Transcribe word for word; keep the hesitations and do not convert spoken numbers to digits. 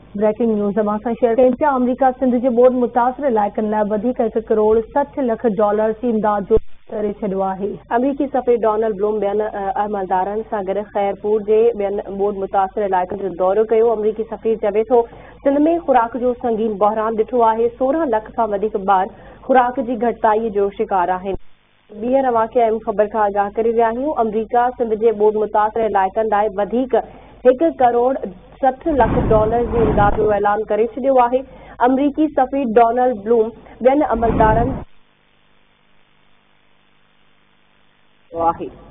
Breaking news असां share कयूं पिया। अमरीका सिंध जे ॿोॾि मुतासिर इलाइक़नि लाइ वधीक हिकु करोड़ सठ लख डॉलर जी इमदाद जो करे छॾियो आहे। अमरीकी सफ़ीर डोनाल्ड ब्लूम ॿियनि अमलदारनि सां गॾु ख़ैरपुर जे ॿियनि ॿोॾि मुतासिर इलाइक़नि जो दौरो कयो। अमरीकी सफ़ीर चवे थो सिंध में खुराक जो संगीन बहरान ॾिठो आहे। सोरहं लख खां वधीक ॿार खुराक जी घटिताईअ जो शिकार आहिनि। ॿीहर अवांखे अहम ख़बर खां आगाह करे रहिया आहियूं। अमरीका सिंध जे ॿोॾि मुतासिर इलाइक़नि लाइ वधीक हिकु करोड़ सठ लख डॉलर जी इमदाद जो ऐलान करे छॾियो आहे। अमरीकी सफ़ीर डोनाल्ड ब्लूम ॿियनि अमलदारनि आहे।